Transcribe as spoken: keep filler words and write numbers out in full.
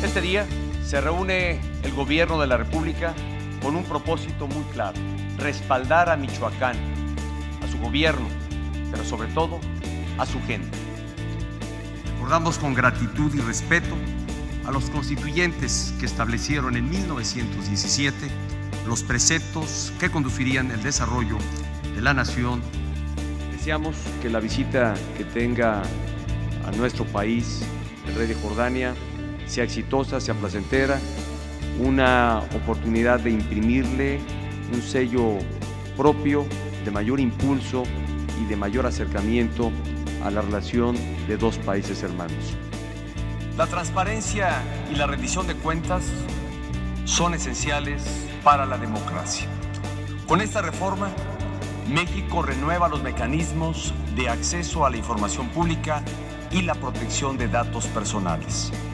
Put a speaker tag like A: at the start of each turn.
A: Este día se reúne el gobierno de la República con un propósito muy claro: respaldar a Michoacán, a su gobierno, pero sobre todo a su gente. Recordamos con gratitud y respeto a los constituyentes que establecieron en mil novecientos diecisiete los preceptos que conducirían el desarrollo de la nación. Deseamos que la visita que tenga a nuestro país el rey de Jordania sea exitosa, sea placentera, una oportunidad de imprimirle un sello propio de mayor impulso y de mayor acercamiento a la relación de dos países hermanos. La transparencia y la rendición de cuentas son esenciales para la democracia. Con esta reforma, México renueva los mecanismos de acceso a la información pública y la protección de datos personales.